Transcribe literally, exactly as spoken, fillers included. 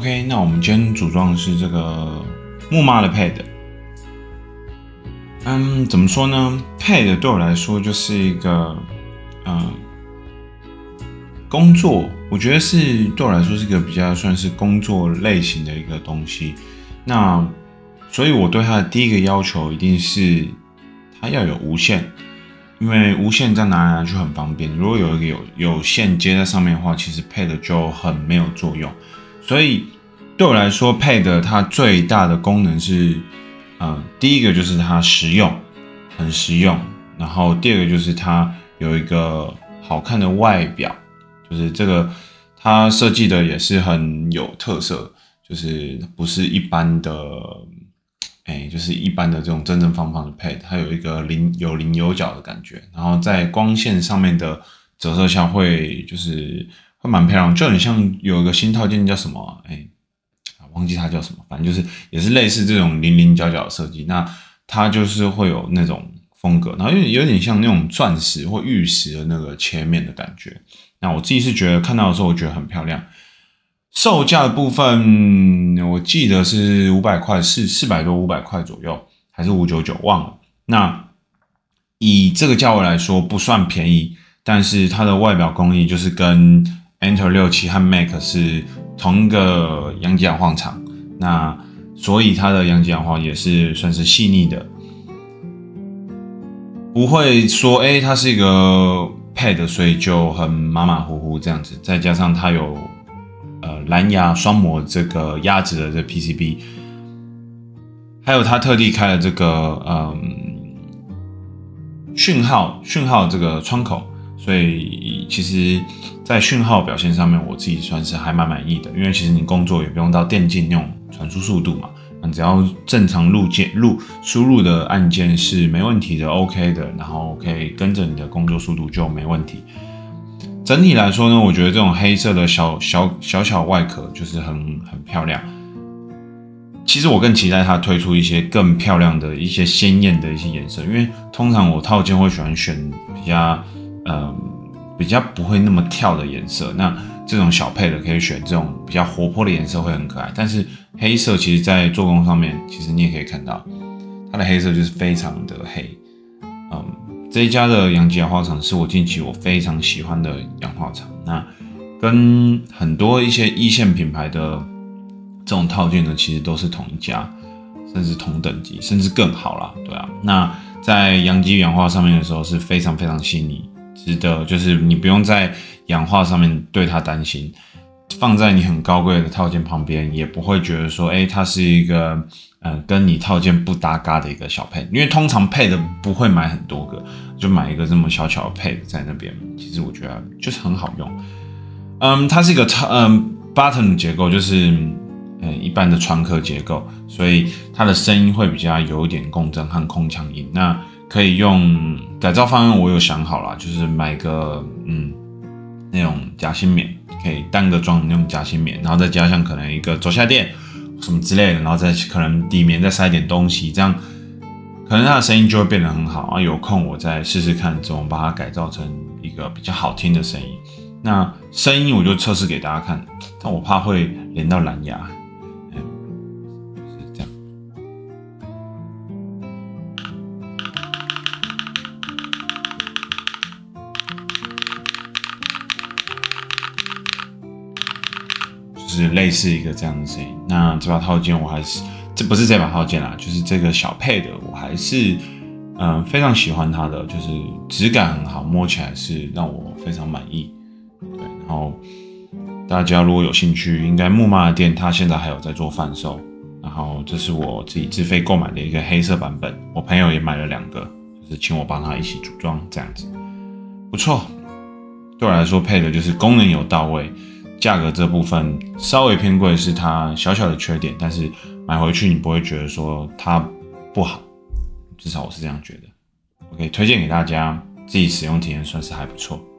OK， 那我们今天组装的是这个木马的 Pad。嗯，怎么说呢 ？Pad 对我来说就是一个，呃，工作，我觉得是对我来说是一个比较算是工作类型的一个东西。那所以我对它的第一个要求一定是它要有无线，因为无线这样拿来拿去很方便。如果有一个有有线接在上面的话，其实 Pad 就很没有作用。所以对我来说 ，Pad 它最大的功能是，呃，第一个就是它实用，很实用。然后第二个就是它有一个好看的外表，就是这个它设计的也是很有特色，就是不是一般的，哎，就是一般的这种正正方方的 Pad， 它有一个棱有棱有角的感觉，然后在光线上面的折射下会就是会蛮漂亮，就很像有一个新套件叫什么啊，哎，忘记它叫什么，反正就是也是类似这种棱棱角角的设计，那它就是会有那种风格，然后有点有点像那种钻石或玉石的那个切面的感觉。那我自己是觉得看到的时候，我觉得很漂亮。售价的部分，我记得是五百块，是四百多五百块左右，还是五九九忘了。那以这个价位来说，不算便宜，但是它的外表工艺就是跟 Enter 六七和 Mac 是同一个阳极氧化厂，那所以它的阳极氧化也是算是细腻的，不会说哎、欸、它是一个 Pad 所以就很马马虎虎这样子，再加上它有呃蓝牙双模这个压制的这 P C B， 还有它特地开了这个嗯讯号讯号这个窗口，所以其实在讯号表现上面我自己算是还蛮满意的，因为其实你工作也不用到电竞那种传输速度嘛，你只要正常录键录输入的按键是没问题的 OK 的，然后可以跟着你的工作速度就没问题。整体来说呢，我觉得这种黑色的小小小巧外壳就是很很漂亮。其实我更期待它推出一些更漂亮的一些鲜艳的一些颜色，因为通常我套件会喜欢选比较呃比较不会那么跳的颜色，那这种小配的可以选这种比较活泼的颜色会很可爱。但是黑色其实在做工上面，其实你也可以看到它的黑色就是非常的黑。嗯，这一家的阳极氧化厂是我近期我非常喜欢的氧化厂，那跟很多一些一线品牌的这种套件呢，其实都是同一家，甚至同等级，甚至更好啦，对啊。那在阳极氧化上面的时候是非常非常细腻，值得就是你不用在氧化上面对它担心，放在你很高贵的套件旁边，也不会觉得说，哎、欸，它是一个呃跟你套件不搭嘎的一个小 pad， 因为通常 pad 不会买很多个，就买一个这么小巧的 pad 在那边，其实我觉得就是很好用。嗯，它是一个嗯 button 结构，就是呃一般的传壳结构，所以它的声音会比较有一点共振和空腔音。那可以用改造方案，我有想好啦，就是买个嗯那种夹心棉，可以单个装那种夹心棉，然后再加上可能一个走下垫什么之类的，然后再可能底面再塞点东西，这样可能它的声音就会变得很好啊。有空我再试试看怎么把它改造成一个比较好听的声音。那声音我就测试给大家看，但我怕会连到蓝牙。就是类似一个这样的声音。那这把套件我还是，这不是这把套件啦，就是这个小Pad的，我还是嗯、呃、非常喜欢它的，就是质感很好，摸起来是让我非常满意。对，然后大家如果有兴趣，应该木马的店它现在还有在做贩售。然后这是我自己自费购买的一个黑色版本，我朋友也买了两个，就是请我帮他一起组装这样子，不错。对我来说，Pad就是功能有到位。价格这部分稍微偏贵是它小小的缺点，但是买回去你不会觉得说它不好，至少我是这样觉得。OK， 推荐给大家，自己使用体验算是还不错。